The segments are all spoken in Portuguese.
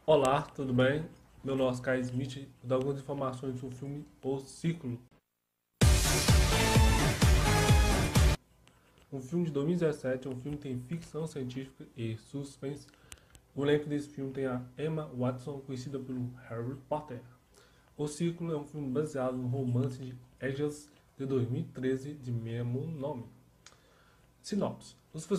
Olá, tudo bem? Meu nome é Oscar Smith. Vou dar algumas informações do filme O Ciclo. Um filme de 2017, um filme que tem ficção científica e suspense. O elenco desse filme tem a Emma Watson, conhecida pelo Harry Potter. O Ciclo é um filme baseado no romance de Aegis de 2013 de mesmo nome. Sinopse: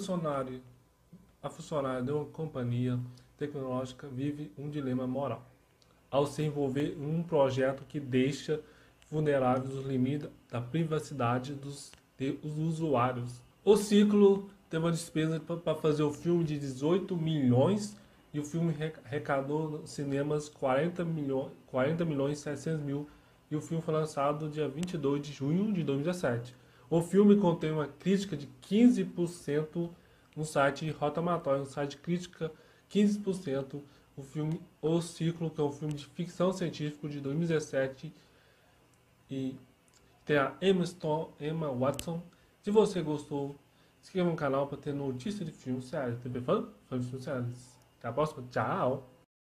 a funcionária de uma companhia tecnológica vive um dilema moral ao se envolver em um projeto que deixa vulneráveis os limites da privacidade dos usuários. O Ciclo teve uma despesa para fazer o filme de 18 milhões e o filme arrecadou nos cinemas 40 milhões e 700 mil e o filme foi lançado dia 22 de junho de 2017. O filme contém uma crítica de 15% no site Rotten Tomatoes, no site crítica 15%. O filme O Ciclo, que é um filme de ficção científica de 2017 e tem a Emma Watson. Se você gostou, se inscreva no canal para ter notícia de filmes séries. TV fã de filmes séries. Até a próxima. Tchau!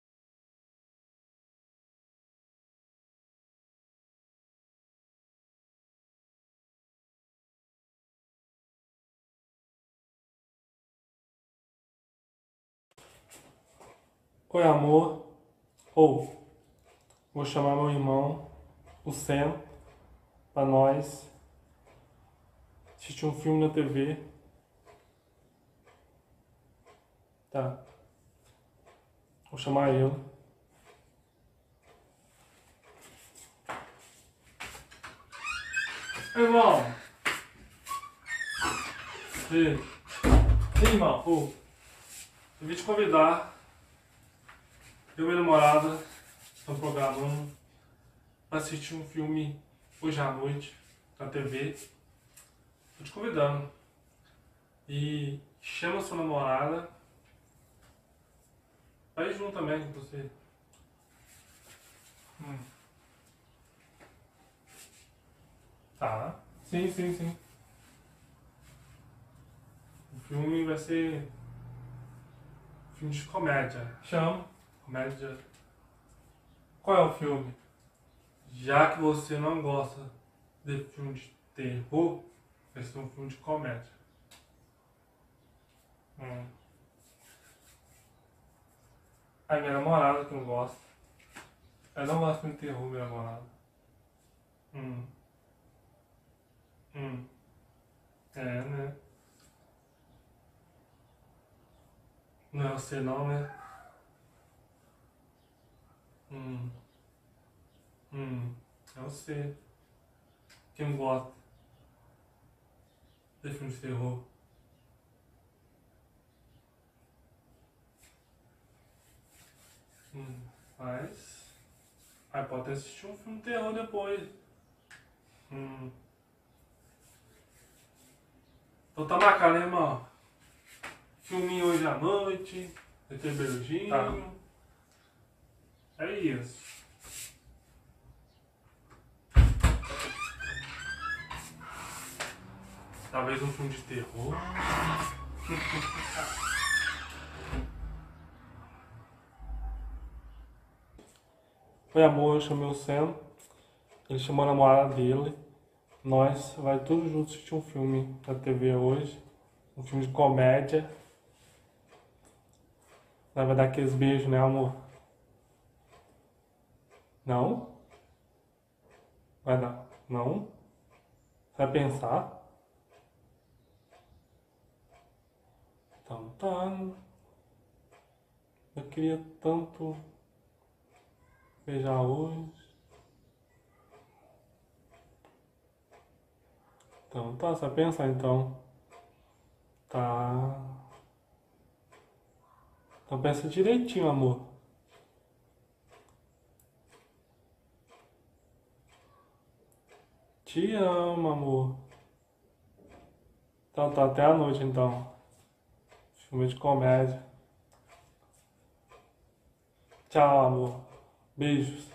Oi, amor. Vou chamar meu irmão, o Sam, para nós assistir um filme na TV. Tá. Vou chamar ele. Irmão! Irmão, eu vim te convidar. Eu e minha namorada estamos programando para assistir um filme hoje à noite na TV. Tô te convidando. E chama sua namorada. Vai junto também com você. Hum. Tá. Sim, sim, sim. O filme vai ser filme de comédia. Chama. Comédia. Qual é o filme? Já que você não gosta de filme de terror, vai ser um filme de comédia. Hum. A minha namorada que não gosta. Eu não gosto de filme de terror, minha namorada. Hum. Hum. É, né? Não é você não, né? Hum. Hum. É você. Quem gosta de filme de terror? Mas. Aí pode assistir um filme de terror depois. Hum. Então tá marcado, né, irmão? Filminho hoje à noite. Vai ter beijinho. Tá. É isso. Talvez um filme de terror. Foi amor, eu chamei o Sam. Ele chamou a namorada dele. Nós vai todos juntos assistir um filme na TV hoje. Um filme de comédia. Nós vai dar aqueles beijos, né, amor? Não? Vai dar? Não? Vai pensar? Então tá. Eu queria tanto beijar hoje. Então tá, você vai pensar então. Tá. Então pensa direitinho, amor. Te amo, amor. Então tá, até a noite então. Filme de comédia. Tchau, amor. Beijos.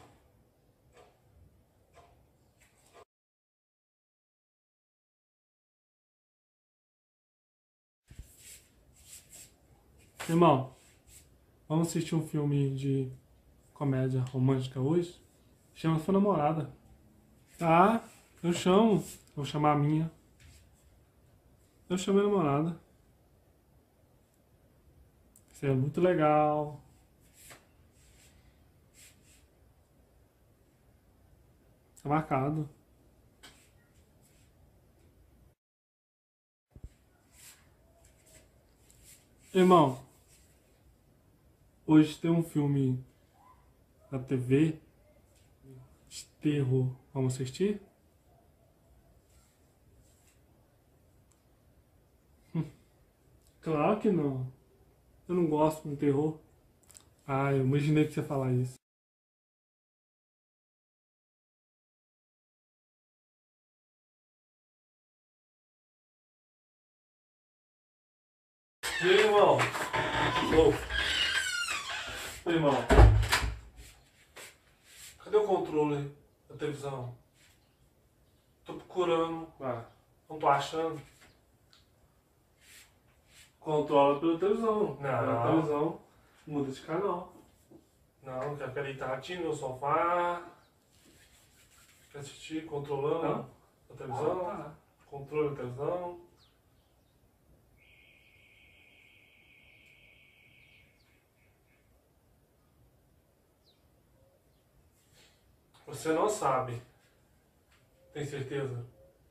Irmão, Vamos assistir um filme de comédia romântica hoje? Chama sua namorada. Ah, eu chamo. Vou chamar a minha. Eu chamo a namorada. Isso é muito legal. Tá marcado. Irmão, hoje tem um filme na TV de terror. Vamos assistir? Claro que não. Eu não gosto de terror. Ah, eu imaginei que você ia falar isso. E aí, irmão? Ô, irmão, cadê o controle da televisão? Tô procurando. Ah, não tô achando. Controla pela televisão. Não. Pela televisão. Muda de canal. Não, quer ficar deitadinho no sofá. Quer assistir controlando a televisão. Ah, tá. Controle da televisão. Você não sabe. Tem certeza?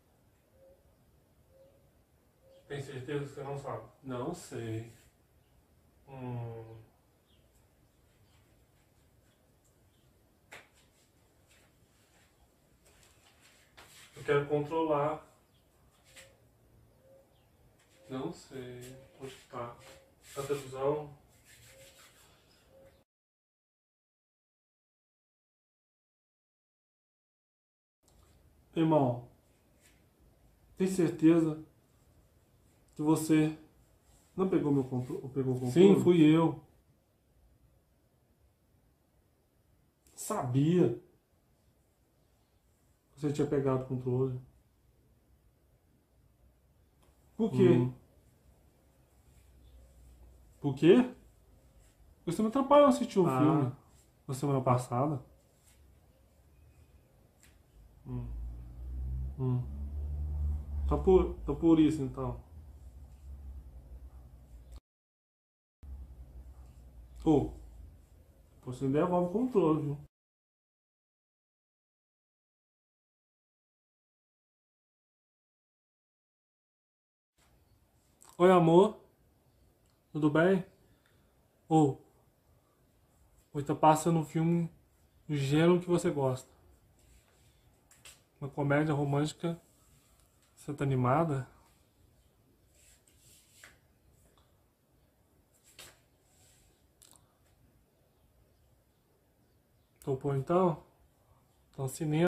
Tem certeza que você não sabe? Não sei. Eu quero controlar. Não sei. Onde tá? A televisão. Irmão, tem certeza que você não pegou meu controle? Ou pegou o controle? Sim, fui eu. Sabia que você tinha pegado o controle. Por quê? Por quê? Você me atrapalhou a assistir um filme na semana passada. Tá por isso então. Ô, você devolve o controle, viu? Oi, amor. Tudo bem? Ô, hoje tá passando um filme do gênero que você gosta. Uma comédia romântica. Você tá animada? Topou então? Então cinema.